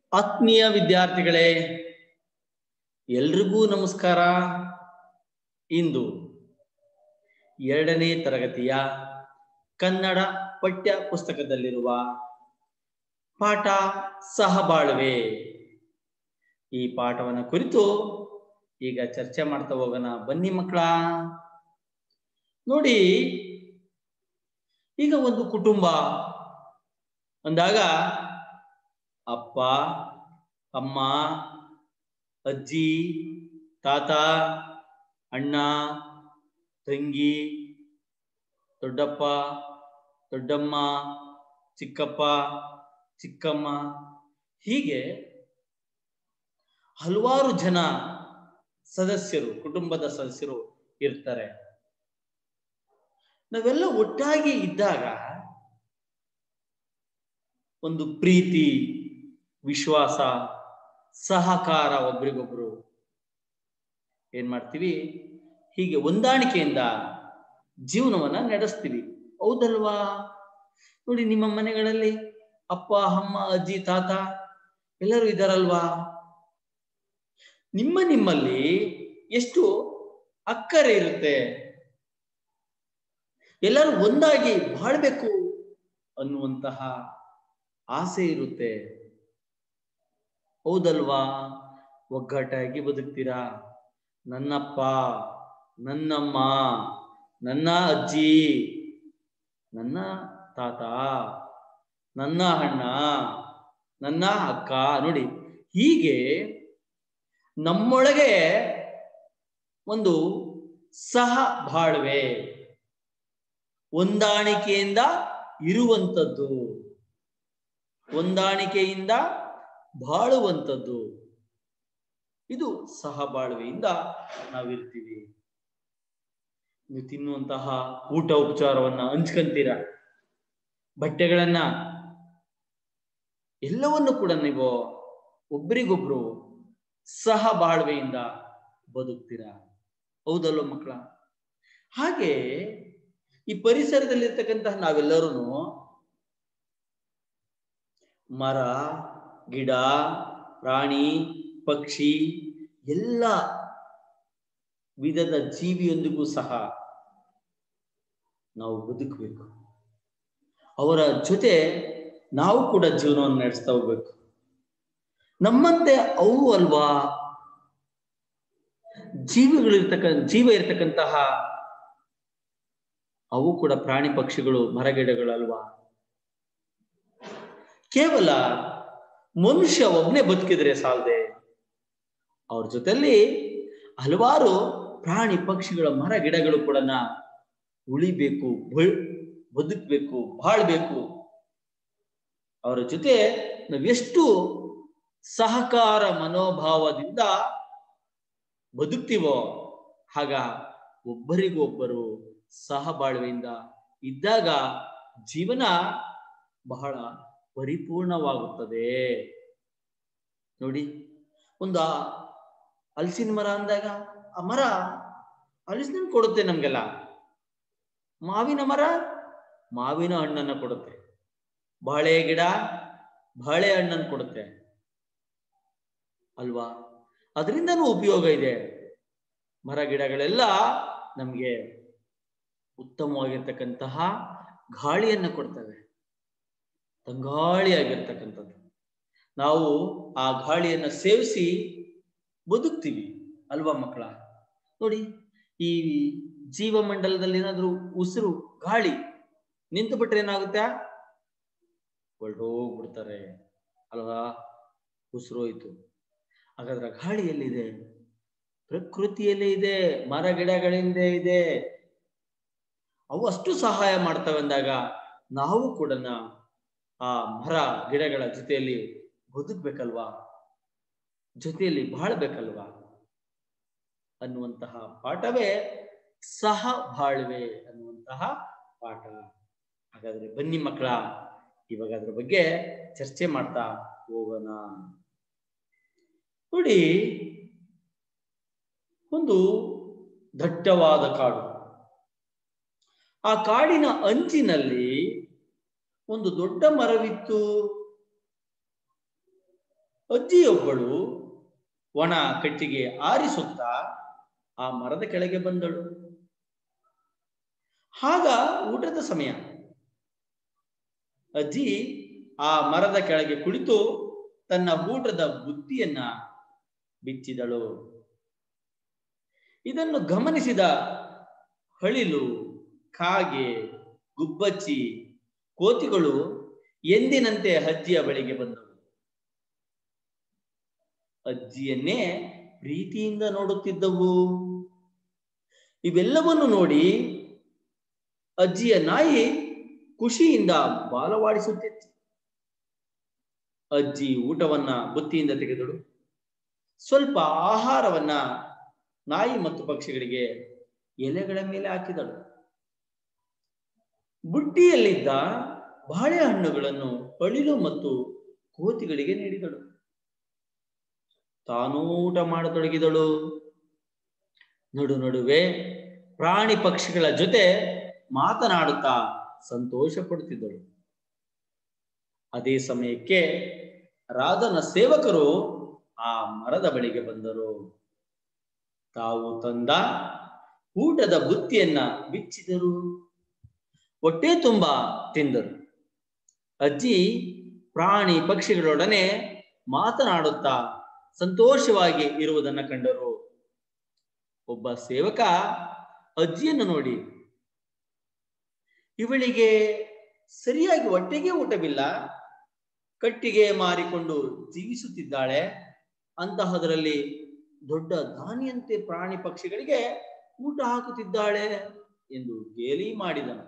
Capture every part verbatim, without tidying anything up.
ಆತ್ಮೀಯ ವಿದ್ಯಾರ್ಥಿಗಳೇ, ಎಲ್ರಿಗೂ ನಮಸ್ಕಾರ. ಇಂದು ಎರಡನೇ ತರಗತಿಯ ಕನ್ನಡ ಪಠ್ಯ ಪುಸ್ತಕದಲ್ಲಿರುವ ಪಾಠ ಸಹಬಾಳ್ವೆ, ಈ ಪಾಠವನ್ನು ಕುರಿತು ಈಗ ಚರ್ಚೆ ಮಾಡ್ತಾ ಹೋಗೋಣ. ಬನ್ನಿ ಮಕ್ಕಳ. ನೋಡಿ, ಈಗ ಒಂದು ಕುಟುಂಬ ಅಂದಾಗ ಅಪ್ಪ, ಅಮ್ಮ, ಅಜ್ಜಿ, ತಾತ, ಅಣ್ಣ, ತಂಗಿ, ದೊಡ್ಡಪ್ಪ, ದೊಡ್ಡಮ್ಮ, ಚಿಕ್ಕಪ್ಪ, ಚಿಕ್ಕಮ್ಮ, ಹೀಗೆ ಹಲವಾರು ಜನ ಸದಸ್ಯರು, ಕುಟುಂಬದ ಸದಸ್ಯರು ಇರ್ತಾರೆ. ನಾವೆಲ್ಲ ಒಟ್ಟಾಗಿ ಇದ್ದಾಗ ಒಂದು ಪ್ರೀತಿ, ವಿಶ್ವಾಸ, ಸಹಕಾರ, ಒಬ್ರಿಗೊಬ್ರು ಏನ್ ಮಾಡ್ತೀವಿ, ಹೀಗೆ ಹೊಂದಾಣಿಕೆಯಿಂದ ಜೀವನವನ್ನ ನಡೆಸ್ತೀವಿ. ಹೌದಲ್ವಾ? ನೋಡಿ, ನಿಮ್ಮ ಮನೆಗಳಲ್ಲಿ ಅಪ್ಪ, ಅಮ್ಮ, ಅಜ್ಜಿ, ತಾತ ಎಲ್ಲರೂ ಇದ್ದಾರಲ್ವಾ? ನಿಮ್ಮ ನಿಮ್ಮಲ್ಲಿ ಎಷ್ಟು ಅಕ್ಕರೆ ಇರುತ್ತೆ, ಎಲ್ಲರೂ ಒಂದಾಗಿ ಬಾಳ್ಬೇಕು ಅನ್ನುವಂತಹ ಆಸೆ ಇರುತ್ತೆ. ಹೌದಲ್ವಾ? ಒಗ್ಗಟ್ಟಾಗಿ ಬದುಕ್ತೀರಾ. ನನ್ನಪ್ಪ, ನನ್ನಮ್ಮ, ನನ್ನ ಅಜ್ಜಿ, ನನ್ನ ತಾತ, ನನ್ನ ಅಣ್ಣ, ನನ್ನ ಅಕ್ಕ, ನೋಡಿ ಹೀಗೆ ನಮ್ಮೊಳಗೆ ಒಂದು ಸಹ ಬಾಳ್ವೆ, ಹೊಂದಾಣಿಕೆಯಿಂದ ಇರುವಂಥದ್ದು, ಹೊಂದಾಣಿಕೆಯಿಂದ ಬಾಳುವಂಥದ್ದು, ಇದು ಸಹಬಾಳ್ವೆಯಿಂದ ನಾವಿರ್ತೀವಿ. ನೀವು ತಿನ್ನುವಂತಹ ಊಟ ಉಪಚಾರವನ್ನ ಹಂಚ್ಕೊಂತೀರ, ಬಟ್ಟೆಗಳನ್ನ, ಎಲ್ಲವನ್ನು ಕೂಡ ನೀವು ಒಬ್ಬರಿಗೊಬ್ರು ಸಹಬಾಳ್ವೆಯಿಂದ ಬದುಕ್ತೀರ. ಹೌದಲ್ವ ಮಕ್ಕಳ? ಹಾಗೆ ಈ ಪರಿಸರದಲ್ಲಿರ್ತಕ್ಕಂತಹ ನಾವೆಲ್ಲರೂ ಮರ, ಗಿಡ, ಪ್ರಾಣಿ, ಪಕ್ಷಿ, ಎಲ್ಲ ವಿಧದ ಜೀವಿಯೊಂದಿಗೂ ಸಹ ನಾವು ಬದುಕಬೇಕು. ಅವರ ಜೊತೆ ನಾವು ಕೂಡ ಜೀವನವನ್ನು ನಡೆಸ್ತಾ ಹೋಗ್ಬೇಕು. ನಮ್ಮಂತೆ ಅವು ಅಲ್ವಾ ಜೀವಿಗಳಿರ್ತಕ್ಕ ಜೀವ ಇರ್ತಕ್ಕಂತಹ ಅವು ಕೂಡ ಪ್ರಾಣಿ, ಪಕ್ಷಿಗಳು, ಮರಗಿಡಗಳು ಅಲ್ವಾ? ಕೇವಲ ಮನುಷ್ಯ ಒಬ್ಬನೇ ಬದುಕಿದ್ರೆ ಸಾಲದೆ, ಅವ್ರ ಜೊತೆಯಲ್ಲಿ ಹಲವಾರು ಪ್ರಾಣಿ, ಪಕ್ಷಿಗಳ, ಮರ, ಗಿಡಗಳು ಕೂಡ ಉಳಿಬೇಕು, ಬದುಕಬೇಕು, ಬಾಳ್ಬೇಕು. ಅವರ ಜೊತೆ ನಾವೆಷ್ಟು ಸಹಕಾರ ಮನೋಭಾವದಿಂದ ಬದುಕ್ತೀವೋ ಆಗ ಒಬ್ಬರಿಗೊಬ್ಬರು ಸಹಬಾಳ್ವೆಯಿಂದ ಇದ್ದಾಗ ಜೀವನ ಬಹಳ ಪರಿಪೂರ್ಣವಾಗುತ್ತದೆ. ನೋಡಿ, ಒಂದು ಹಲಸಿನ ಮರ ಅಂದಾಗ ಆ ಮರ ಹಲಸಿನ ಕೊಡುತ್ತೆ ನಮ್ಗೆಲ್ಲ. ಮಾವಿನ ಮರ ಮಾವಿನ ಹಣ್ಣನ್ನ ಕೊಡುತ್ತೆ. ಬಾಳೆ ಗಿಡ ಬಾಳೆ ಹಣ್ಣನ್ನು ಕೊಡುತ್ತೆ ಅಲ್ವಾ? ಅದರಿಂದನೂ ಉಪಯೋಗ ಇದೆ. ಮರ ಗಿಡಗಳೆಲ್ಲ ನಮ್ಗೆ ಉತ್ತಮವಾಗಿರ್ತಕ್ಕಂತಹ ಗಾಳಿಯನ್ನ ಕೊಡ್ತವೆ, ತಂಗಾಳಿಯಾಗಿರ್ತಕ್ಕಂಥದ್ದು. ನಾವು ಆ ಗಾಳಿಯನ್ನ ಸೇವಿಸಿ ಬದುಕ್ತೀವಿ ಅಲ್ವಾ ಮಕ್ಕಳ? ನೋಡಿ, ಈ ಜೀವಮಂಡಲದಲ್ಲಿ ಏನಾದ್ರೂ ಉಸಿರು ಗಾಳಿ ನಿಂತು ಬಿಟ್ರೆ ಏನಾಗುತ್ತೆ? ಹೊರಟೋಗ್ಬಿಡ್ತಾರೆ ಅಲ್ವಾ? ಉಸಿರು ಹೋಯ್ತು. ಹಾಗಾದ್ರೆ ಗಾಳಿ ಎಲ್ಲಿದೆ? ಪ್ರಕೃತಿಯಲ್ಲೇ ಇದೆ, ಮರ ಗಿಡಗಳಿಂದ ಇದೆ. ಅವು ಅಷ್ಟು ಸಹಾಯ ಮಾಡ್ತವೆ ಅಂದಾಗ ನಾವು ಕೂಡ ಆ ಮರ ಗಿಡಗಳ ಜೊತೆಯಲ್ಲಿ ಬದುಕ್ಬೇಕಲ್ವಾ, ಜೊತೆಯಲ್ಲಿ ಬಾಳ್ಬೇಕಲ್ವಾ ಅನ್ನುವಂತಹ ಪಾಠವೇ ಸಹ ಬಾಳ್ವೆ ಅನ್ನುವಂತಹ ಪಾಠ. ಹಾಗಾದ್ರೆ ಬನ್ನಿ ಮಕ್ಕಳ, ಇವಾಗ ಅದ್ರ ಬಗ್ಗೆ ಚರ್ಚೆ ಮಾಡ್ತಾ ಹೋಗೋಣ. ನೋಡಿ, ಒಂದು ದಟ್ಟವಾದ ಕಾಡು. ಆ ಕಾಡಿನ ಅಂಚಿನಲ್ಲಿ ಒಂದು ದೊಡ್ಡ ಮರವಿತ್ತು. ಅಜ್ಜಿಯೊಬ್ಬಳು ಒಣ ಕಟ್ಟಿಗೆ ಆರಿಸುತ್ತಾ ಆ ಮರದ ಕೆಳಗೆ ಬಂದಳು. ಆಗ ಊಟದ ಸಮಯ. ಅಜ್ಜಿ ಆ ಮರದ ಕೆಳಗೆ ಕುಳಿತು ತನ್ನ ಊಟದ ಬುತ್ತಿಯನ್ನ ಬಿಚ್ಚಿದಳು. ಇದನ್ನು ಗಮನಿಸಿದ ಹಳಿಲು, ಕಾಗೆ, ಗುಬ್ಬಚ್ಚಿ, ಕೋತಿಗಳು ಎಂದಿನಂತೆ ಅಜ್ಜಿಯ ಬಳಿಗೆ ಬಂದವು. ಅಜ್ಜಿಯನ್ನೇ ಪ್ರೀತಿಯಿಂದ ನೋಡುತ್ತಿದ್ದವು. ಇವೆಲ್ಲವನ್ನು ನೋಡಿ ಅಜ್ಜಿಯ ನಾಯಿ ಖುಷಿಯಿಂದ ಬಾಲವಾಡಿಸುತ್ತಿತ್ತು. ಅಜ್ಜಿ ಊಟವನ್ನ ಬುತ್ತಿಯಿಂದ ತೆಗೆದಳು. ಸ್ವಲ್ಪ ಆಹಾರವನ್ನ ನಾಯಿ ಮತ್ತು ಪಕ್ಷಿಗಳಿಗೆ ಎಲೆಗಳ ಮೇಲೆ ಹಾಕಿದಳು. ಬುಟ್ಟಿಯಲ್ಲಿದ್ದ ಬಾಳೆಹಣ್ಣುಗಳನ್ನು ಹಳಿಲು ಮತ್ತು ಕೋತಿಗಳಿಗೆ ನೀಡಿದಳು. ತಾನೂ ಊಟ ಮಾಡತೊಡಗಿದಳು. ನಡು ನಡುವೆ ಪ್ರಾಣಿ ಪಕ್ಷಿಗಳ ಜೊತೆ ಮಾತನಾಡುತ್ತಾ ಸಂತೋಷ ಪಡುತ್ತಿದ್ದಳು. ಅದೇ ಸಮಯಕ್ಕೆ ರಾಜನ ಸೇವಕರು ಆ ಮರದ ಬಳಿಗೆ ಬಂದರು. ತಾವು ತಂದ ಊಟದ ಬುತ್ತಿಯನ್ನ ಬಿಚ್ಚಿದರು. ಹೊಟ್ಟೆ ತುಂಬಾ ತಿಂದರು. ಅಜ್ಜಿ ಪ್ರಾಣಿ ಪಕ್ಷಿಗಳೊಡನೆ ಮಾತನಾಡುತ್ತಾ ಸಂತೋಷವಾಗಿ ಇರುವುದನ್ನು ಕಂಡರು. ಒಬ್ಬ ಸೇವಕ ಅಜ್ಜಿಯನ್ನು ನೋಡಿ, ಇವಳಿಗೆ ಸರಿಯಾಗಿ ಹೊಟ್ಟೆಗೆ ಊಟವಿಲ್ಲ, ಕಟ್ಟಿಗೆ ಮಾರಿಕೊಂಡು ಜೀವಿಸುತ್ತಿದ್ದಾಳೆ, ಅಂತಹದರಲ್ಲಿ ದೊಡ್ಡ ದಾನಿಯಂತೆ ಪ್ರಾಣಿ ಪಕ್ಷಿಗಳಿಗೆ ಊಟ ಹಾಕುತ್ತಿದ್ದಾಳೆ ಎಂದು ಗೇಲಿ ಮಾಡಿದನು.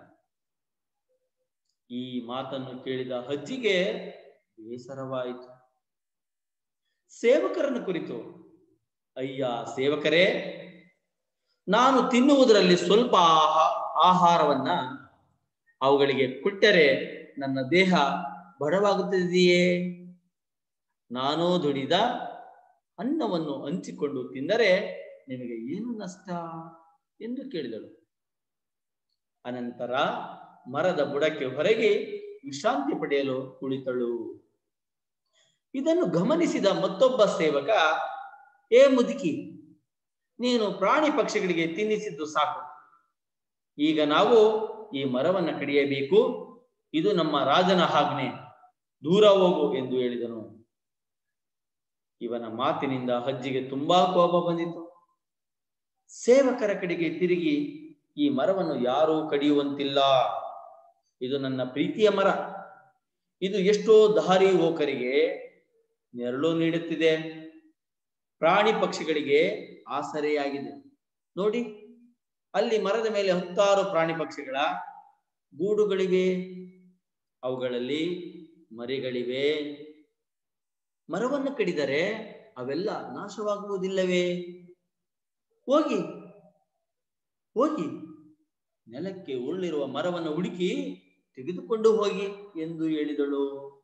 ಈ ಮಾತನ್ನು ಕೇಳಿದ ಅಜ್ಜಿಗೆ ಬೇಸರವಾಯಿತು. ಸೇವಕರನ್ನು ಕುರಿತು, ಅಯ್ಯ ಸೇವಕರೇ, ನಾನು ತಿನ್ನುವುದರಲ್ಲಿ ಸ್ವಲ್ಪ ಆಹಾರವನ್ನ ಅವುಗಳಿಗೆ ಕೊಟ್ಟರೆ ನನ್ನ ದೇಹ ಬಡವಾಗುತ್ತದೆಯೇ? ನಾನೂ ದುಡಿದ ಅನ್ನವನ್ನು ಹಂಚಿಕೊಂಡು ತಿಂದರೆ ನಿಮಗೆ ಏನು ನಷ್ಟ ಎಂದು ಕೇಳಿದಳು. ಅನಂತರ ಮರದ ಬುಡಕ್ಕೆ ಹೊರಗೆ ವಿಶ್ರಾಂತಿ ಪಡೆಯಲು ಕುಳಿತಳು. ಇದನ್ನು ಗಮನಿಸಿದ ಮತ್ತೊಬ್ಬ ಸೇವಕ, ಏ ಮುದುಕಿ, ನೀನು ಪ್ರಾಣಿ ಪಕ್ಷಿಗಳಿಗೆ ತಿನ್ನಿಸಿದ್ದು ಸಾಕು, ಈಗ ನಾವು ಈ ಮರವನ್ನು ಕಡಿಯಬೇಕು, ಇದು ನಮ್ಮ ರಾಜನ ಆಜ್ಞೆ, ದೂರ ಹೋಗು ಎಂದು ಹೇಳಿದನು. ಇವನ ಮಾತಿನಿಂದ ಅಜ್ಜಿಗೆ ತುಂಬಾ ಕೋಪ ಬಂದಿತು. ಸೇವಕರ ಕಡೆಗೆ ತಿರುಗಿ, ಈ ಮರವನ್ನು ಯಾರೂ ಕಡಿಯುವಂತಿಲ್ಲ, ಇದು ನನ್ನ ಪ್ರೀತಿಯ ಮರ, ಇದು ಎಷ್ಟೋ ದಾರಿ ಹೋಕರಿಗೆ ನೆರಳು ನೀಡುತ್ತಿದೆ, ಪ್ರಾಣಿ ಪಕ್ಷಿಗಳಿಗೆ ಆಸರೆಯಾಗಿದೆ. ನೋಡಿ, ಅಲ್ಲಿ ಮರದ ಮೇಲೆ ಹತ್ತಾರು ಪ್ರಾಣಿ ಪಕ್ಷಿಗಳ ಗೂಡುಗಳಿವೆ, ಅವುಗಳಲ್ಲಿ ಮರಿಗಳಿವೆ. ಮರವನ್ನು ಕಡಿದರೆ ಅವೆಲ್ಲ ನಾಶವಾಗುವುದಿಲ್ಲವೇ? ಹೋಗಿ ಹೋಗಿ ನೆಲಕ್ಕೆ ಉರುಳಿರುವ ಮರವನ್ನು ಹುಡುಕಿ ತೆಗೆದುಕೊಂಡು ಹೋಗಿ ಎಂದು ಹೇಳಿದಳು.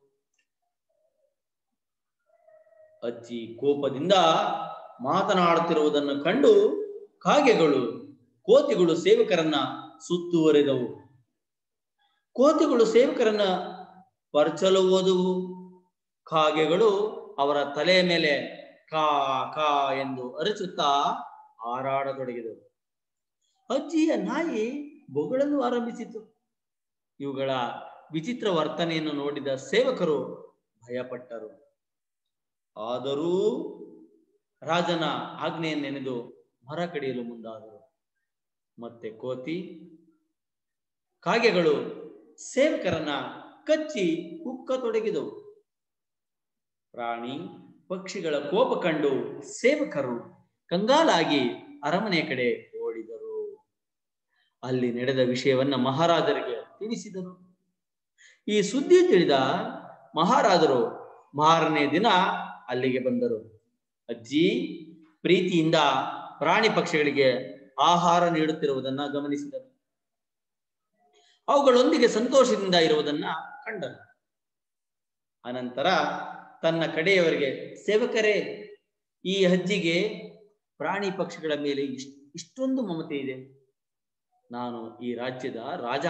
ಅಜ್ಜಿ ಕೋಪದಿಂದ ಮಾತನಾಡುತ್ತಿರುವುದನ್ನು ಕಂಡು ಕಾಗೆಗಳು, ಕೋತಿಗಳು ಸೇವಕರನ್ನ ಸುತ್ತುವರೆದವು. ಕೋತಿಗಳು ಸೇವಕರನ್ನ ಪರಚಲು ಹೋದವು. ಕಾಗೆಗಳು ಅವರ ತಲೆಯ ಮೇಲೆ ಕಾ ಕಾ ಎಂದು ಅರಚುತ್ತಾ ಹಾರಾಡತೊಡಗಿದವು. ಅಜ್ಜಿಯ ನಾಯಿ ಬೊಗಳಲು ಆರಂಭಿಸಿತು. ಇವುಗಳ ವಿಚಿತ್ರ ವರ್ತನೆಯನ್ನು ನೋಡಿದ ಸೇವಕರು ಭಯಪಟ್ಟರು. ಆದರೂ ರಾಜನ ಆಜ್ಞೆಯನ್ನೆನೆದು ಮರ ಕಡಿಯಲು ಮುಂದಾದರು. ಮತ್ತೆ ಕೋತಿ, ಕಾಗೆಗಳು ಸೇವಕರನ್ನ ಕಚ್ಚಿ ಕುಕ್ಕತೊಡಗಿದವು. ಪ್ರಾಣಿ ಪಕ್ಷಿಗಳ ಕೋಪ ಕಂಡು ಸೇವಕರು ಕಂಗಾಲಾಗಿ ಅರಮನೆಯ ಕಡೆ ಓಡಿದರು. ಅಲ್ಲಿ ನಡೆದ ವಿಷಯವನ್ನ ಮಹಾರಾಜರಿಗೆ ತಿಳಿಸಿದರು. ಈ ಸುದ್ದಿ ತಿಳಿದ ಮಹಾರಾಜರು ಮಾರನೇ ದಿನ ಅಲ್ಲಿಗೆ ಬಂದರು. ಅಜ್ಜಿ ಪ್ರೀತಿಯಿಂದ ಪ್ರಾಣಿ ಪಕ್ಷಿಗಳಿಗೆ ಆಹಾರ ನೀಡುತ್ತಿರುವುದನ್ನ ಗಮನಿಸಿದರು. ಅವುಗಳೊಂದಿಗೆ ಸಂತೋಷದಿಂದ ಇರುವುದನ್ನ ಕಂಡರು. ಅನಂತರ ತನ್ನ ಕಡೆಯವರಿಗೆ, ಸೇವಕರೇ, ಈ ಅಜ್ಜಿಗೆ ಪ್ರಾಣಿ ಪಕ್ಷಿಗಳ ಮೇಲೆ ಇಷ್ಟ ಇಷ್ಟೊಂದು ಮಮತೆ ಇದೆ. ನಾನು ಈ ರಾಜ್ಯದ ರಾಜ,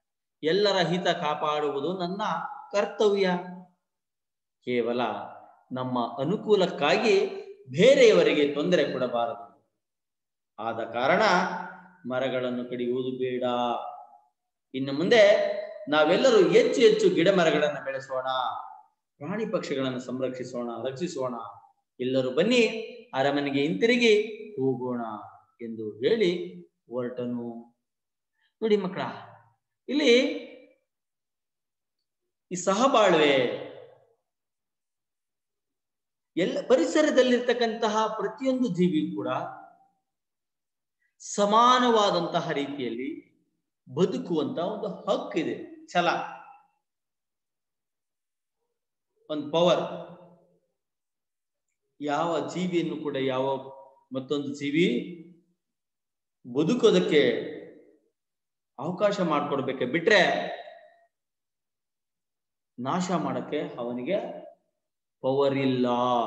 ಎಲ್ಲರ ಹಿತ ಕಾಪಾಡುವುದು ನನ್ನ ಕರ್ತವ್ಯ. ಕೇವಲ ನಮ್ಮ ಅನುಕೂಲಕ್ಕಾಗಿ ಬೇರೆಯವರಿಗೆ ತೊಂದರೆ ಕೊಡಬಾರದು. ಆದ ಕಾರಣ ಮರಗಳನ್ನು ಕಡಿಯುವುದು ಬೇಡ. ಇನ್ನು ಮುಂದೆ ನಾವೆಲ್ಲರೂ ಹೆಚ್ಚು ಹೆಚ್ಚು ಗಿಡ ಮರಗಳನ್ನು ಬೆಳೆಸೋಣ, ಪ್ರಾಣಿ ಪಕ್ಷಿಗಳನ್ನು ಸಂರಕ್ಷಿಸೋಣ, ರಕ್ಷಿಸೋಣ. ಎಲ್ಲರೂ ಬನ್ನಿ ಅರಮನೆಗೆ ಹಿಂತಿರುಗಿ ಹೋಗೋಣ ಎಂದು ಹೇಳಿ ಹೊರಟನು. ನೋಡಿ ಮಕ್ಕಳ, ಇಲ್ಲಿ ಈ ಸಹಬಾಳ್ವೆ, ಎಲ್ಲ ಪರಿಸರದಲ್ಲಿರ್ತಕ್ಕಂತಹ ಪ್ರತಿಯೊಂದು ಜೀವಿ ಕೂಡ ಸಮಾನವಾದಂತಹ ರೀತಿಯಲ್ಲಿ ಬದುಕುವಂತ ಒಂದು ಹಕ್ಕಿದೆ, ಛಲ, ಒಂದು ಪವರ್. ಯಾವ ಜೀವಿಯನ್ನು ಕೂಡ ಯಾವ ಮತ್ತೊಂದು ಜೀವಿ ಬದುಕೋದಕ್ಕೆ ಅವಕಾಶ ಮಾಡಿಕೊಡ್ಬೇಕೆ ಬಿಟ್ರೆ ನಾಶ ಮಾಡಕ್ಕೆ ಅವನಿಗೆ ಪವರ್ ಇಲ್ಲ.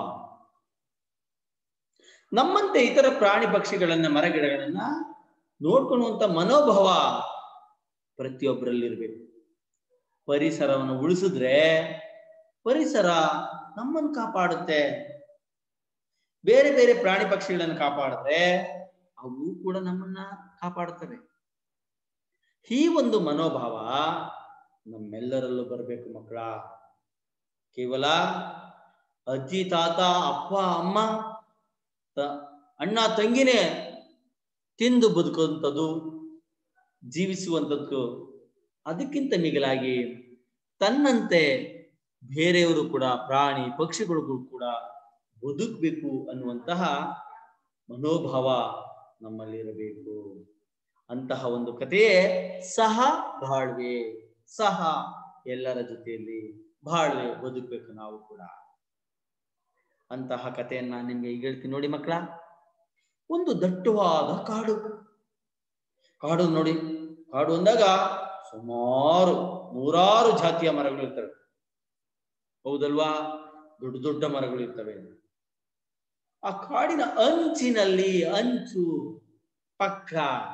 ನಮ್ಮಂತೆ ಇತರ ಪ್ರಾಣಿ ಪಕ್ಷಿಗಳನ್ನ, ಮರಗಿಡಗಳನ್ನ ನೋಡ್ಕೊಳ್ಳುವಂತ ಮನೋಭಾವ ಪ್ರತಿಯೊಬ್ಬರಲ್ಲಿರ್ಬೇಕು. ಪರಿಸರವನ್ನು ಉಳಿಸಿದ್ರೆ ಪರಿಸರ ನಮ್ಮನ್ನು ಕಾಪಾಡುತ್ತೆ. ಬೇರೆ ಬೇರೆ ಪ್ರಾಣಿ ಪಕ್ಷಿಗಳನ್ನು ಕಾಪಾಡಿದ್ರೆ ಅವು ಕೂಡ ನಮ್ಮನ್ನ ಕಾಪಾಡುತ್ತವೆ. ಈ ಒಂದು ಮನೋಭಾವ ನಮ್ಮೆಲ್ಲರಲ್ಲೂ ಬರಬೇಕು ಮಕ್ಕಳ. ಕೇವಲ ಅಜ್ಜಿ, ತಾತ, ಅಪ್ಪ, ಅಮ್ಮ, ಅಣ್ಣ, ತಂಗಿನೇ ತಿಂದು ಬದುಕುವಂಥದ್ದು, ಜೀವಿಸುವಂಥದ್ದು, ಅದಕ್ಕಿಂತ ಮಿಗಿಲಾಗಿ ತನ್ನಂತೆ ಬೇರೆಯವರು ಕೂಡ, ಪ್ರಾಣಿ ಪಕ್ಷಿಗಳಿಗೂ ಕೂಡ ಬದುಕಬೇಕು ಅನ್ನುವಂತಹ ಮನೋಭಾವ ನಮ್ಮಲ್ಲಿರಬೇಕು. ಅಂತಹ ಒಂದು ಕಥೆಯೇ ಸಹ ಬಾಳ್ವೆ. ಸಹ ಎಲ್ಲರ ಜೊತೆಯಲ್ಲಿ ಬಾಳ್ವೆ, ಬದುಕಬೇಕು ನಾವು ಕೂಡ. ಅಂತಹ ಕಥೆಯನ್ನ ನಿಮ್ಗೆ ಈಗ ಹೇಳ್ತೀನಿ ನೋಡಿ ಮಕ್ಕಳ. ಒಂದು ದಟ್ಟವಾದ ಕಾಡು. ಕಾಡು ನೋಡಿ, ಕಾಡು ಅಂದಾಗ ಸುಮಾರು ನೂರಾರು ಜಾತಿಯ ಮರಗಳು ಇರ್ತವೆ, ಹೌದಲ್ವಾ? ದೊಡ್ಡ ದೊಡ್ಡ ಮರಗಳು ಇರ್ತವೆ. ಆ ಕಾಡಿನ ಅಂಚಿನಲ್ಲಿ, ಅಂಚು ಪಕ್ಕ,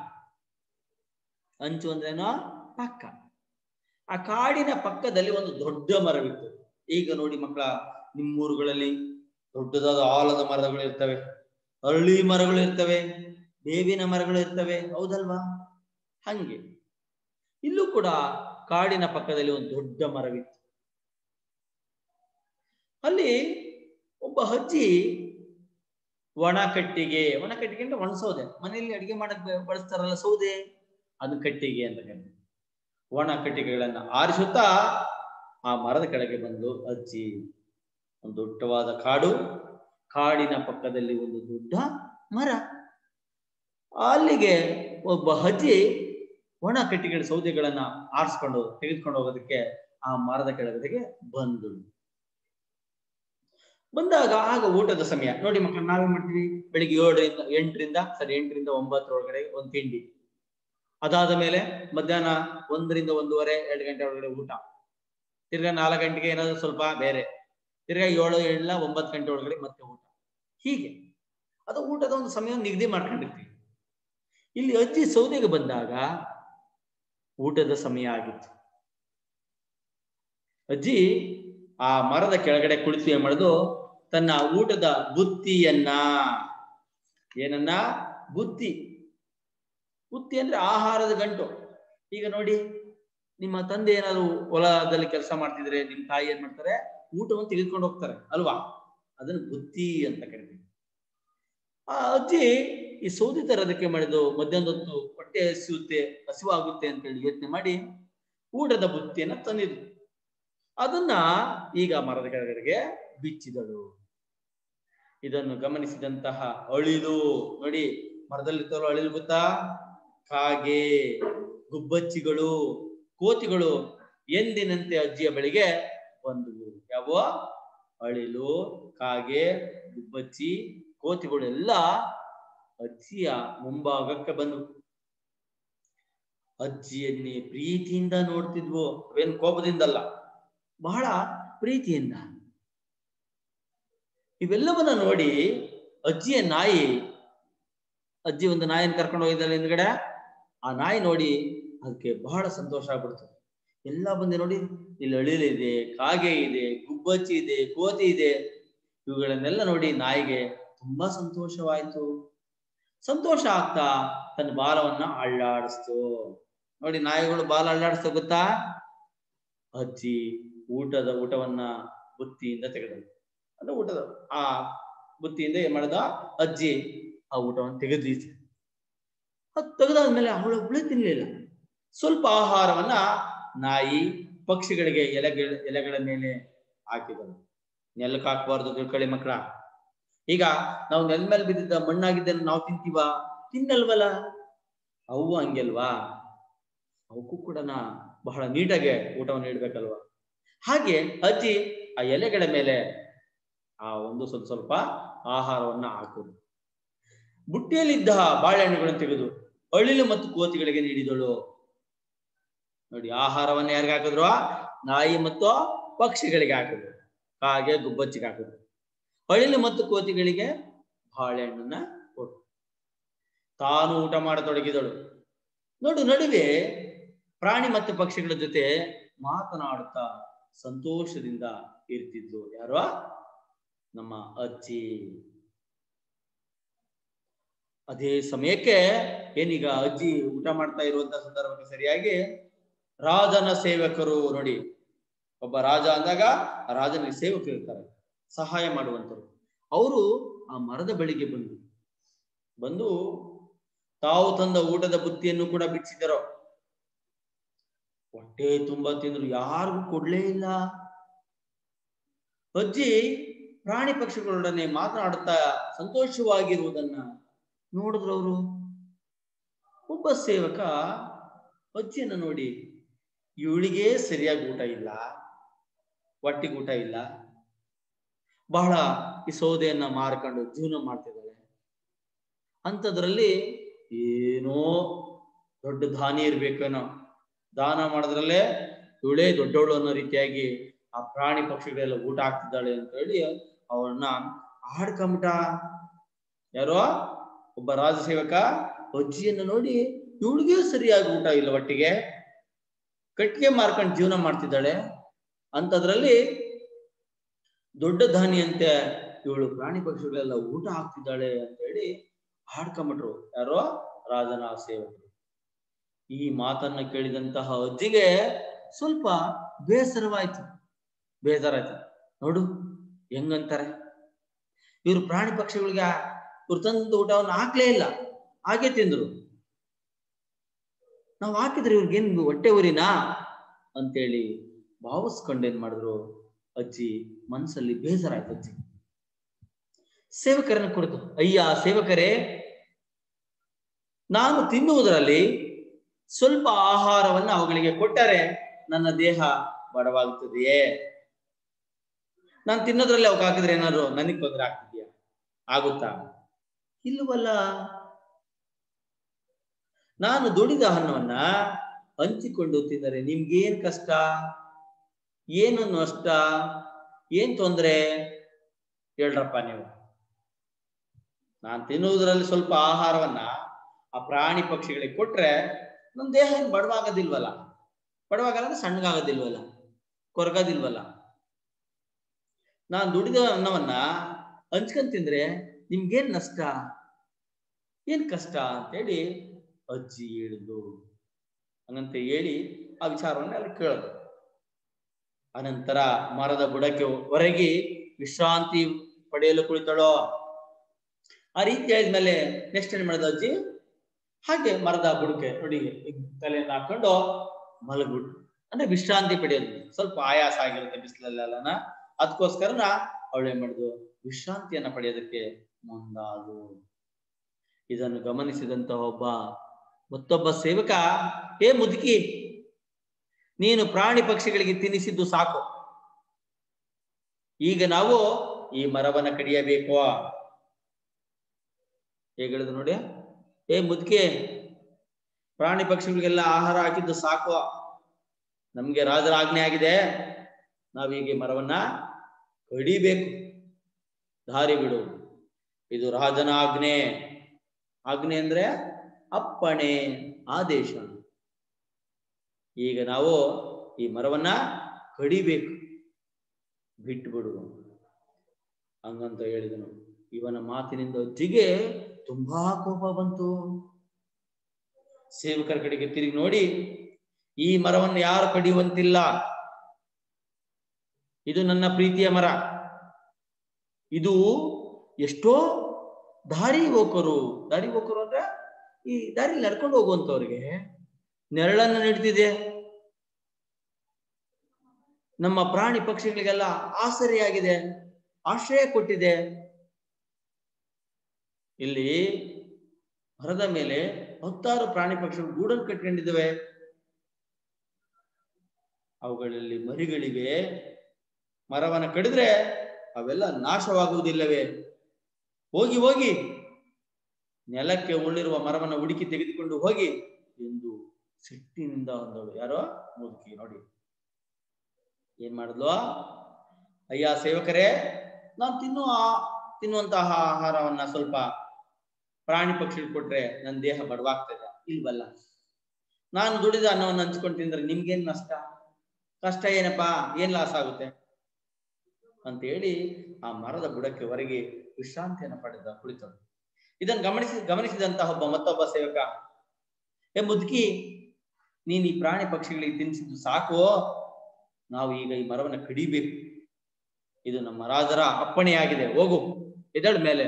ಅಂಚು ಅಂದ್ರೇನೋ ಪಕ್ಕ, ಆ ಕಾಡಿನ ಪಕ್ಕದಲ್ಲಿ ಒಂದು ದೊಡ್ಡ ಮರವಿತ್ತು. ಈಗ ನೋಡಿ ಮಕ್ಕಳ, ನಿಮ್ಮೂರುಗಳಲ್ಲಿ ದೊಡ್ಡದಾದ ಆಲದ ಮರಗಳು ಇರ್ತವೆ, ಅರಳಿ ಮರಗಳು ಇರ್ತವೆ, ಬೇವಿನ ಮರಗಳು ಇರ್ತವೆ, ಹೌದಲ್ವಾ? ಹಂಗೆ ಇಲ್ಲೂ ಕೂಡ ಕಾಡಿನ ಪಕ್ಕದಲ್ಲಿ ಒಂದು ದೊಡ್ಡ ಮರವಿತ್ತು. ಅಲ್ಲಿ ಒಬ್ಬ ಅಜ್ಜಿ ಒಣ ಕಟ್ಟಿಗೆ, ಒಣ ಕಟ್ಟಿಗೆ ಅಂದ್ರೆ ಒಣ ಸೌದೆ, ಮನೆಯಲ್ಲಿ ಅಡಿಗೆ ಮಾಡಕ್ ಬಳಸ್ತಾರಲ್ಲ ಸೌದೆ, ಅದು ಕಟ್ಟಿಗೆ ಅಂತ ಕರೀತಾರೆ. ಒಣ ಕಟ್ಟಿಗೆಗಳನ್ನ ಆರಿಸುತ್ತಾ ಆ ಮರದ ಕೆಳಗೆ ಬಂದು ಅಜ್ಜಿ. ಒಂದು ದೊಡ್ಡವಾದ ಕಾಡು, ಕಾಡಿನ ಪಕ್ಕದಲ್ಲಿ ಒಂದು ದೊಡ್ಡ ಮರ. ಅಲ್ಲಿಗೆ ಒಬ್ಬ ಅಜ್ಜಿ ಒಣ ಕಟ್ಟಿಗೆ ಸೌದೆಗಳನ್ನ ಆರಿಸ್ಕೊಂಡು ತೆಗೆದುಕೊಂಡು ಹೋಗೋದಕ್ಕೆ ಆ ಮರದ ಕೆಳಗಡೆಗೆ ಬಂದು ಬಂದಾಗ ಆಗ ಊಟದ ಸಮಯ. ನೋಡಿ ಮಕ್ಕಳು, ನಾವೇನ್ ಮಾಡ್ತೀವಿ? ಬೆಳಿಗ್ಗೆ ಏಳರಿಂದ ಎಂಟರಿಂದ ಸರಿ ಎಂಟರಿಂದ ಒಂಬತ್ತರೊಳಗಡೆ ಒಂದು ತಿಂಡಿ, ಅದಾದ ಮೇಲೆ ಮಧ್ಯಾಹ್ನ ಒಂದರಿಂದ ಒಂದೂವರೆ ಎರಡು ಗಂಟೆ ಒಳಗಡೆ ಊಟ, ತಿರ್ಗಾ ನಾಲ್ಕು ಗಂಟೆಗೆ ಏನಾದ್ರು ಸ್ವಲ್ಪ ಬೇರೆ, ತಿರ್ಗಾ ಏಳು ಏಳಿಲ್ಲ ಒಂಬತ್ತು ಗಂಟೆ ಒಳಗಡೆ ಮತ್ತೆ ಊಟ. ಹೀಗೆ ಅದು ಊಟದ ಒಂದು ಸಮಯ ನಿಗದಿ ಮಾಡ್ಕೊಂಡಿರ್ತೀವಿ. ಇಲ್ಲಿ ಅಜ್ಜಿ ಸೌದೆಗೆ ಬಂದಾಗ ಊಟದ ಸಮಯ ಆಗಿತ್ತು. ಅಜ್ಜಿ ಆ ಮರದ ಕೆಳಗಡೆ ಕುಳಿತು ಏನ್ ಮಾಡುದು, ತನ್ನ ಊಟದ ಬುತ್ತಿಯನ್ನ, ಏನನ್ನ ಬುತ್ತಿ, ಬುತ್ತಿ ಅಂದ್ರೆ ಆಹಾರದ ಗಂಟು. ಈಗ ನೋಡಿ, ನಿಮ್ಮ ತಂದೆ ಏನಾದ್ರು ಹೊಲದಲ್ಲಿ ಕೆಲಸ ಮಾಡ್ತಿದ್ರೆ ನಿಮ್ ತಾಯಿ ಏನ್ ಮಾಡ್ತಾರೆ, ಊಟವನ್ನು ತೆಗೆದುಕೊಂಡು ಹೋಗ್ತಾರೆ ಅಲ್ವಾ? ಅದನ್ನ ಬುತ್ತಿ ಅಂತ ಕರಿತೀವಿ. ಆ ಅಜ್ಜಿ ಈ ಸೌದೆ ತರೋದಕ್ಕೆ ಮಾಡಿದ್ದು, ಮಧ್ಯಾಹ್ನದ ಹೊತ್ತು ಹೊಟ್ಟೆ ಹಸಿಯುತ್ತೆ, ಹಸಿವಾಗುತ್ತೆ ಅಂತ ಹೇಳಿ ಯೋಚನೆ ಮಾಡಿ ಊಟದ ಬುತ್ತಿಯನ್ನ ತಂದಿದ್ರು. ಅದನ್ನ ಈಗ ಮರದ ಕೆಳಗಡೆಗೆ ಬಿಚ್ಚಿದಳು. ಇದನ್ನು ಗಮನಿಸಿದಂತಹ ಅಳಿಲು, ನೋಡಿ ಮರದಲ್ಲಿರ್ತವಳು ಅಳಿಲು ಗೊತ್ತಾ? ಕಾಗೆ, ಗುಬ್ಬಚ್ಚಿಗಳು, ಕೋತಿಗಳು ಎಂದಿನಂತೆ ಅಜ್ಜಿಯ ಬಳಿಗೆ ಬಂದವು. ಯಾವ? ಅಳಿಲು, ಕಾಗೆ, ಗುಬ್ಬಚ್ಚಿ, ಕೋತಿಗಳು ಎಲ್ಲ ಅಜ್ಜಿಯ ಮುಂಭಾಗಕ್ಕೆ ಬಂದವು. ಅಜ್ಜಿಯನ್ನೇ ಪ್ರೀತಿಯಿಂದ ನೋಡ್ತಿದ್ವು. ಅವೇನು ಕೋಪದಿಂದಲ್ಲ, ಬಹಳ ಪ್ರೀತಿಯಿಂದ. ಇವೆಲ್ಲವನ್ನ ನೋಡಿ ಅಜ್ಜಿಯ ನಾಯಿ, ಅಜ್ಜಿ ಒಂದು ನಾಯಿಯನ್ನು ಕರ್ಕೊಂಡು ಹೋಗಿದ್ದಾಳೆ ಹಿಂದ್ಗಡೆ. ಆ ನಾಯಿ ನೋಡಿ ಅದಕ್ಕೆ ಬಹಳ ಸಂತೋಷ ಆಗ್ಬಿಡ್ತು. ಎಲ್ಲ ಬಂದು ನೋಡಿ, ಇಲ್ಲಿ ಅಳಿಲಿದೆ, ಕಾಗೆ ಇದೆ, ಗುಬ್ಬಚ್ಚಿ ಇದೆ, ಕೋತಿ ಇದೆ, ಇವುಗಳನ್ನೆಲ್ಲ ನೋಡಿ ನಾಯಿಗೆ ತುಂಬಾ ಸಂತೋಷವಾಯ್ತು. ಸಂತೋಷ ಆಗ್ತಾ ತನ್ನ ಬಾಲವನ್ನ ಅಳ್ಳಾಡಿಸ್ತು. ನೋಡಿ ನಾಯಿಗಳು ಬಾಲ ಅಳ್ಳಾಡಿಸ್ತಾ ಗೊತ್ತಾ? ಅಜ್ಜಿ ಊಟದ ಊಟವನ್ನ ಬುತ್ತಿಯಿಂದ ತೆಗೆದಳು. ಅಂದ್ರೆ ಊಟದ ಆ ಬುತ್ತಿಯಿಂದ ಏನ್ ಮಾಡದ ಅಜ್ಜಿ ಆ ಊಟವನ್ನು ತೆಗೆದಿತ್ತು. ಅದು ತೆಗೆದಾದ್ಮೇಲೆ ಅವಳು ಒಬ್ಬಳೇ ತಿನ್ಲಿಲ್ಲ. ಸ್ವಲ್ಪ ಆಹಾರವನ್ನ ನಾಯಿ ಪಕ್ಷಿಗಳಿಗೆ ಎಲೆಗಳ ಎಲೆಗಳ ಮೇಲೆ ಹಾಕಿದಳು. ನೆಲಕ್ಕೆ ಹಾಕಬಾರ್ದು ತಿಳ್ಕೊಳ್ಳಿ ಮಕ್ಕಳ. ಈಗ ನಾವು ನೆಲ ಮೇಲೆ ಬಿದ್ದಿದ್ದ ಮಣ್ಣಾಗಿದ್ದನ್ನು ನಾವು ತಿಂತೀವ? ತಿನ್ನಲ್ವಲ್ಲ. ಅವು ಹಂಗೆಲ್ವಾ? ಅವಕ್ಕೂ ಕೂಡ ಬಹಳ ನೀಟಾಗಿ ಊಟವನ್ನು ನೀಡ್ಬೇಕಲ್ವಾ? ಹಾಗೆ ಅಜ್ಜಿ ಆ ಎಲೆಗಳ ಮೇಲೆ ಆ ಒಂದು ಸ್ವಲ್ಪ ಸ್ವಲ್ಪ ಆಹಾರವನ್ನ ಹಾಕುದು. ಬುಟ್ಟಿಯಲ್ಲಿದ್ದ ಬಾಳೆಹಣ್ಣುಗಳನ್ನು ತೆಗೆದು ಅಳಿಲು ಮತ್ತು ಕೋತಿಗಳಿಗೆ ನೀಡಿದಳು. ನೋಡಿ, ಆಹಾರವನ್ನ ಯಾರಿಗೆ ಹಾಕಿದ್ರು? ನಾಯಿ ಮತ್ತು ಪಕ್ಷಿಗಳಿಗೆ ಹಾಕಿದ್ರು. ಕಾಗೆ ಗುಬ್ಬಚ್ಚಿಗೆ ಹಾಕಿದ್ರು. ಅಳಿಲು ಮತ್ತು ಕೋತಿಗಳಿಗೆ ಬಾಳೆಹಣ್ಣನ್ನ ಕೊಟ್ಟು ತಾನು ಊಟ ಮಾಡತೊಡಗಿದಳು. ನೋಡು, ನಡುವೆ ಪ್ರಾಣಿ ಮತ್ತು ಪಕ್ಷಿಗಳ ಜೊತೆ ಮಾತನಾಡುತ್ತಾ ಸಂತೋಷದಿಂದ ಇರ್ತಿದ್ಲು. ಯಾರು? ನಮ್ಮ ಅಜ್ಜಿ. ಅದೇ ಸಮಯಕ್ಕೆ ಏನೀಗ ಅಜ್ಜಿ ಊಟ ಮಾಡ್ತಾ ಇರುವಂತಹ ಸಂದರ್ಭಕ್ಕೆ ಸರಿಯಾಗಿ ರಾಜನ ಸೇವಕರು, ನೋಡಿ, ಒಬ್ಬ ರಾಜ ಅಂದಾಗ ಆ ರಾಜನಿಗೆ ಸೇವಕರು ಇರ್ತಾರೆ, ಸಹಾಯ ಮಾಡುವಂತರು. ಅವರು ಆ ಮರದ ಬಳಿಗೆ ಬಂದು ಬಂದು ತಾವು ತಂದ ಊಟದ ಬುತ್ತಿಯನ್ನು ಕೂಡ ಬಿಚ್ಚಿದರೋ. ಹೊಟ್ಟೆ ತುಂಬಾ ತಿಂದ್ರು, ಯಾರಿಗೂ ಕೊಡ್ಲೇ ಇಲ್ಲ. ಅಜ್ಜಿ ಪ್ರಾಣಿ ಪಕ್ಷಿಗಳೊಡನೆ ಮಾತನಾಡುತ್ತಾ ಸಂತೋಷವಾಗಿರುವುದನ್ನ ನೋಡಿದ್ರು ಅವರು. ಒಬ್ಬ ಸೇವಕ ಅಜ್ಜಿಯನ್ನು ನೋಡಿ, ಇವಳಿಗೆ ಸರಿಯಾಗಿ ಊಟ ಇಲ್ಲ, ಹೊಟ್ಟಿಗೆ ಊಟ ಇಲ್ಲ, ಬಹಳ ಈ ಸೌದೆಯನ್ನ ಮಾರ್ಕೊಂಡು ಜೀವನ ಮಾಡ್ತಿದ್ದಾಳೆ, ಅಂಥದ್ರಲ್ಲಿ ಏನೋ ದೊಡ್ಡ ದಾನಿ ಇರ್ಬೇಕೇನೋ, ದಾನ ಮಾಡೋದ್ರಲ್ಲೇ ಇವಳೇ ದೊಡ್ಡವಳು ಅನ್ನೋ ರೀತಿಯಾಗಿ ಆ ಪ್ರಾಣಿ ಪಕ್ಷಿಗಳೆಲ್ಲ ಊಟ ಹಾಕ್ತಿದ್ದಾಳೆ ಅಂತ ಹೇಳಿ ಅವಳನ್ನ ಆಡ್ಕೊಂಬಿಟ. ಯಾರೋ ಒಬ್ಬ ರಾಜ ಸೇವಕ ಅಜ್ಜಿಯನ್ನು ನೋಡಿ, ಇವಳಿಗೆ ಸರಿಯಾಗಿ ಊಟ ಇಲ್ಲ, ಒಟ್ಟಿಗೆ ಕಟ್ಟಿಗೆ ಮಾರ್ಕೊಂಡು ಜೀವನ ಮಾಡ್ತಿದ್ದಾಳೆ, ಅಂಥದ್ರಲ್ಲಿ ದೊಡ್ಡ ದಾನಿಯಂತೆ ಇವಳು ಪ್ರಾಣಿ ಪಕ್ಷಿಗಳೆಲ್ಲ ಊಟ ಹಾಕ್ತಿದ್ದಾಳೆ ಅಂತ ಹೇಳಿ ಹಾಡ್ಕೊಂಬಿಟ್ರು. ಯಾರೋ ರಾಜನ ಸೇವಕರು. ಈ ಮಾತನ್ನ ಕೇಳಿದಂತಹ ಅಜ್ಜಿಗೆ ಸ್ವಲ್ಪ ಬೇಸರವಾಯ್ತು ಬೇಜಾರಾಯ್ತು. ನೋಡು ಹೆಂಗಂತಾರೆ, ಇವ್ರು ಪ್ರಾಣಿ ಪಕ್ಷಿಗಳಿಗೆ ಇವ್ರು ತಂದ ಊಟವನ್ನು ಹಾಕ್ಲೇ ಇಲ್ಲ, ಹಾಗೆ ತಿಂದ್ರು. ನಾವು ಹಾಕಿದ್ರೆ ಇವ್ರಿಗೇನ್ ಹೊಟ್ಟೆ ಉರಿನಾ ಅಂತೇಳಿ ಭಾವಿಸ್ಕೊಂಡು ಏನ್ ಮಾಡಿದ್ರು, ಅಜ್ಜಿ ಮನಸ್ಸಲ್ಲಿ ಬೇಜಾರಾಯ್ತು. ಅಜ್ಜಿ ಸೇವಕರನ್ನ ಕುರಿತು, ಅಯ್ಯ ಸೇವಕರೇ, ನಾನು ತಿನ್ನುವುದರಲ್ಲಿ ಸ್ವಲ್ಪ ಆಹಾರವನ್ನ ಅವುಗಳಿಗೆ ಕೊಟ್ಟರೆ ನನ್ನ ದೇಹ ಬಡವಾಗುತ್ತದೆಯೇ? ನಾನು ತಿನ್ನೋದ್ರಲ್ಲಿ ಅವಕ್ಕೆ ಹಾಕಿದ್ರೆ ಏನಾದ್ರು ನನಗೆ ತೊಂದರೆ ಆಗ್ತಿದ್ಯಾ? ಆಗುತ್ತಾ? ಇಲ್ಲವಲ್ಲ. ನಾನು ದುಡಿದ ಅನ್ನವನ್ನ ಹಂಚಿಕೊಂಡು ತಿಂದರೆ ನಿಮ್ಗೇನ್ ಕಷ್ಟ, ಏನು ನಷ್ಟ, ಏನ್ ತೊಂದರೆ ಹೇಳ್ರಪ್ಪ ನೀವು. ನಾನು ತಿನ್ನುವುದರಲ್ಲಿ ಸ್ವಲ್ಪ ಆಹಾರವನ್ನ ಆ ಪ್ರಾಣಿ ಪಕ್ಷಿಗಳಿಗೆ ಕೊಟ್ರೆ ನನ್ನ ದೇಹ ಏನು ಬಡವಾಗೋದಿಲ್ವಲ್ಲ, ಬಡವಾಗಲ್ಲ ಅಂದ್ರೆ ಸಣ್ಣಗಾಗೋದಿಲ್ವಲ್ಲ, ಕೊರಗೋದಿಲ್ವಲ್ಲ. ನಾನು ದುಡಿದ ಅನ್ನವನ್ನ ಹಂಚ್ಕೊಂಡ್ ತಿಂದ್ರೆ ನಿಮ್ಗೇನ್ ನಷ್ಟ, ಏನ್ ಕಷ್ಟ ಅಂತೇಳಿ ಅಜ್ಜಿ ಹೇಳಿದ್ರು. ಹಂಗಂತ ಹೇಳಿ ಆ ವಿಚಾರವನ್ನ ಅಲ್ಲಿ ಕೇಳಿದ್ರು. ಅನಂತರ ಮರದ ಬುಡಕ್ಕೆ ಹೊರಗಿ ವಿಶ್ರಾಂತಿ ಪಡೆಯಲು ಕುಳಿತಳೋ. ಆ ರೀತಿ ಹೇಳಿದ್ಮೇಲೆ ನೆಕ್ಸ್ಟ್ ಏನ್ ಮಾಡಿದ ಅಜ್ಜಿ, ಹಾಗೆ ಮರದ ಬುಡಕ್ಕೆ ನೋಡಿ ತಲೆಯನ್ನು ಹಾಕೊಂಡು ಮಲಗ್ಬಿಟ್ಟು, ಅಂದ್ರೆ ವಿಶ್ರಾಂತಿ ಪಡೆಯೋದು. ಸ್ವಲ್ಪ ಆಯಾಸ ಆಗಿರುತ್ತೆ ಬಿಸಿಲಲ್ಲೆಲ್ಲನ, ಅದಕ್ಕೋಸ್ಕರನ ಅವಳು ಏನ್ ಮಾಡಿದ್ಲು, ವಿಶ್ರಾಂತಿಯನ್ನ ಪಡೆಯೋದಕ್ಕೆ ಮುಂದಾದು. ಇದನ್ನು ಗಮನಿಸಿದಂತ ಒಬ್ಬ ಮತ್ತೊಬ್ಬ ಸೇವಕ, ಏ ಮುದುಕಿ, ನೀನು ಪ್ರಾಣಿ ಪಕ್ಷಿಗಳಿಗೆ ತಿನ್ನಿಸಿದ್ದು ಸಾಕು, ಈಗ ನಾವು ಈ ಮರವನ್ನ ಕಡಿಯಬೇಕು. ಹೇಗೆ ಹೇಳಿದ್ರು ನೋಡಿ, ಏ ಮುದುಕಿ, ಪ್ರಾಣಿ ಪಕ್ಷಿಗಳಿಗೆಲ್ಲ ಆಹಾರ ಹಾಕಿದ್ದು ಸಾಕು, ನಮ್ಗೆ ರಾಜರ ಆಜ್ಞೆ ಆಗಿದೆ, ನಾವೀಗ ಮರವನ್ನ ಕಡಿಬೇಕು, ದಾರಿ ಬಿಡು, ಇದು ರಾಜನ ಆಜ್ಞೆ. ಆಜ್ಞೆ ಅಂದ್ರೆ ಅಪ್ಪಣೆ, ಆದೇಶ. ಈಗ ನಾವು ಈ ಮರವನ್ನ ಕಡಿಬೇಕು, ಬಿಟ್ಟು ಬಿಡು. ಹಂಗಂತ ಹೇಳಿದನು. ಇವನ ಮಾತಿನಿಂದ ಅಜ್ಜಿಗೆ ತುಂಬಾ ಕೋಪ ಬಂತು. ಸೇವಕರ ಕಡೆಗೆ ತಿರುಗಿ ನೋಡಿ, ಈ ಮರವನ್ನು ಯಾರು ಕಡಿಯುವಂತಿಲ್ಲ, ಇದು ನನ್ನ ಪ್ರೀತಿಯ ಮರ. ಇದು ಎಷ್ಟೋ ದಾರಿ ಹೋಕರು ದಾರಿ ಹೋಕರು ಅಂದ್ರೆ ಈ ದಾರಿ ನಡ್ಕೊಂಡು ಹೋಗುವಂತವ್ರಿಗೆ ನೆರಳನ್ನು ನೀಡ್ತಿದೆ. ನಮ್ಮ ಪ್ರಾಣಿ ಪಕ್ಷಿಗಳಿಗೆಲ್ಲ ಆಸರೆಯಾಗಿದೆ, ಆಶ್ರಯ ಕೊಟ್ಟಿದೆ. ಇಲ್ಲಿ ಮರದ ಮೇಲೆ ಹತ್ತಾರು ಪ್ರಾಣಿ ಪಕ್ಷಿಗಳು ಗೂಡನ್ನು ಕಟ್ಕೊಂಡಿದ್ದಾವೆ. ಅವುಗಳಲ್ಲಿ ಮರಿಗಳಿವೆ. ಮರವನ್ನು ಕಡಿದ್ರೆ ಅವೆಲ್ಲ ನಾಶವಾಗುವುದಿಲ್ಲವೇ? ಹೋಗಿ ಹೋಗಿ ನೆಲಕ್ಕೆ ಉಳ್ಳಿರುವ ಮರವನ್ನು ಹುಡುಕಿ ತೆಗೆದುಕೊಂಡು ಹೋಗಿ ಎಂದು ಸಿಟ್ಟಿನಿಂದ ಅಂದಳು. ಯಾರೋ ಮುದುಕಿ. ನೋಡಿ ಏನ್ ಮಾಡಿದ್ಲು? ಅಯ್ಯ ಸೇವಕರೇ, ನಾನು ತಿನ್ನುವ ತಿನ್ನುವಂತಹ ಆಹಾರವನ್ನ ಸ್ವಲ್ಪ ಪ್ರಾಣಿ ಪಕ್ಷಿ ಕೊಟ್ರೆ ನನ್ನ ದೇಹ ಬಡವಾಗ್ತದೆ ಇಲ್ವಲ್ಲ. ನಾನು ದುಡಿದ ಅನ್ನವನ್ನು ಹಂಚ್ಕೊಂಡು ತಿಂದ್ರೆ ನಿಮ್ಗೇನ್ ನಷ್ಟ? ಕಷ್ಟ ಏನಪ್ಪಾ? ಏನ್ ಲಾಸ್ ಆಗುತ್ತೆ ಅಂತ ಹೇಳಿ ಆ ಮರದ ಬುಡಕ್ಕೆ ಹೊರಗೆ ವಿಶ್ರಾಂತಿಯನ್ನು ಪಡೆದ ಕುಳಿತಳು. ಇದನ್ನು ಗಮನಿಸಿ ಗಮನಿಸಿದಂತಹ ಒಬ್ಬ ಮತ್ತೊಬ್ಬ ಸೇವಕ, ಏ ಮುದುಕಿ, ನೀನ್ ಈ ಪ್ರಾಣಿ ಪಕ್ಷಿಗಳಿಗೆ ತಿನ್ನಿಸಿದ್ದು ಸಾಕು, ನಾವು ಈಗ ಈ ಮರವನ್ನು ಕಡಿಬೇಕು. ಇದು ನಮ್ಮ ರಾಜರ ಅಪ್ಪಣೆಯಾಗಿದೆ, ಹೋಗು, ಎದಳ ಮೇಲೆ.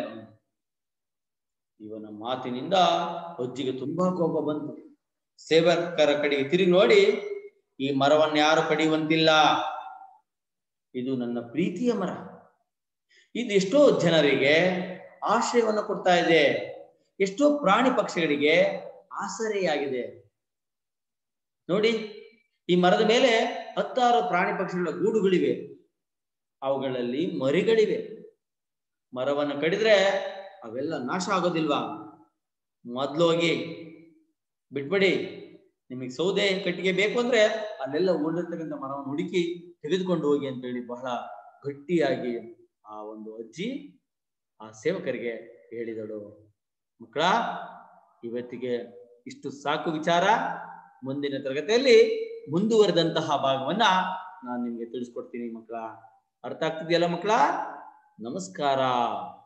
ಇವನ ಮಾತಿನಿಂದ ಅಜ್ಜಿಗೆ ತುಂಬಾ ಕೋಪ ಬಂತು. ಸೇವಕರ ಕಡೆಗೆ ತಿರುಗಿ ನೋಡಿ, ಈ ಮರವನ್ನು ಯಾರು ಕಡಿಯುವಂತಿಲ್ಲ, ಇದು ನನ್ನ ಪ್ರೀತಿಯ ಮರ. ಇದು ಎಷ್ಟೋ ಜನರಿಗೆ ಆಶ್ರಯವನ್ನು ಕೊಡ್ತಾ ಇದೆ, ಎಷ್ಟೋ ಪ್ರಾಣಿ ಪಕ್ಷಿಗಳಿಗೆ ಆಸರೆಯಾಗಿದೆ. ನೋಡಿ, ಈ ಮರದ ಮೇಲೆ ಹತ್ತಾರು ಪ್ರಾಣಿ ಪಕ್ಷಿಗಳ ಗೂಡುಗಳಿವೆ, ಅವುಗಳಲ್ಲಿ ಮರಿಗಳಿವೆ. ಮರವನ್ನು ಕಡಿದ್ರೆ ಅವೆಲ್ಲ ನಾಶ ಆಗೋದಿಲ್ವಾ? ಮೊದ್ಲು ಹೋಗಿ ಬಿಟ್ಬಿಡಿ. ನಿಮಗೆ ಸೌದೆ ಕಟ್ಟಿಗೆ ಬೇಕು ಅಂದ್ರೆ ಅಲ್ಲೆಲ್ಲ ಉಳಿದಿರ್ತಕ್ಕಂಥ ಮರವನ್ನು ಹುಡುಕಿ ತೆಗೆದುಕೊಂಡು ಹೋಗಿ ಅಂತ ಹೇಳಿ ಬಹಳ ಗಟ್ಟಿಯಾಗಿ ಆ ಒಂದು ಅಜ್ಜಿ ಆ ಸೇವಕರಿಗೆ ಹೇಳಿದಳು. ಮಕ್ಕಳ, ಇವತ್ತಿಗೆ ಇಷ್ಟು ಸಾಕು ವಿಚಾರ. ಮುಂದಿನ ತರಗತಿಯಲ್ಲಿ ಮುಂದುವರೆದಂತಹ ಭಾಗವನ್ನ ನಾನು ನಿಮ್ಗೆ ತಿಳಿಸ್ಕೊಡ್ತೀನಿ ಮಕ್ಕಳ. ಅರ್ಥ ಆಗ್ತಿದೆಯಲ್ಲ ಮಕ್ಕಳ? ನಮಸ್ಕಾರ.